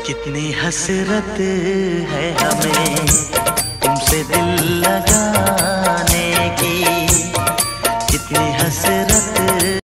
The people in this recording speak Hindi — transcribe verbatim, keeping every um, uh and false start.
कितनी हसरत है हमें तुमसे दिल लगाने की, कितनी हसरत